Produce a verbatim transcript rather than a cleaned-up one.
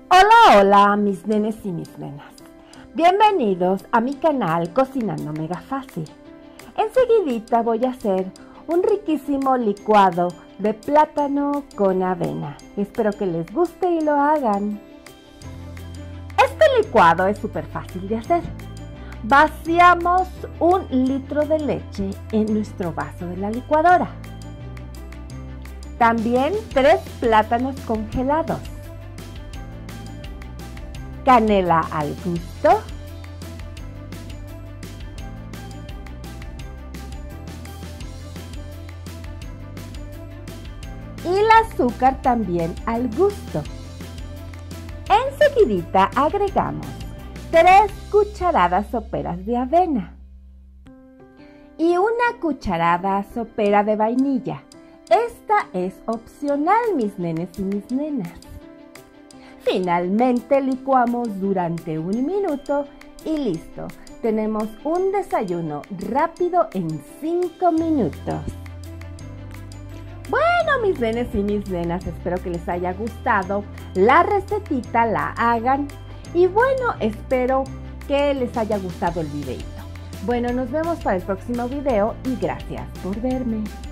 Hola, hola, mis nenes y mis nenas. Bienvenidos a mi canal Cocinando Mega Fácil. Enseguidita voy a hacer un riquísimo licuado de plátano con avena. Espero que les guste y lo hagan. Este licuado es súper fácil de hacer. Vaciamos un litro de leche en nuestro vaso de la licuadora. También tres plátanos congelados. Canela al gusto. Y el azúcar también al gusto. Enseguidita agregamos tres cucharadas soperas de avena y una cucharada sopera de vainilla. Esta es opcional, mis nenes y mis nenas. Finalmente licuamos durante un minuto y listo. Tenemos un desayuno rápido en cinco minutos. Bueno, mis nenes y mis nenas, espero que les haya gustado la recetita, la hagan. Y bueno, espero que les haya gustado el videito. Bueno, nos vemos para el próximo video y gracias por verme.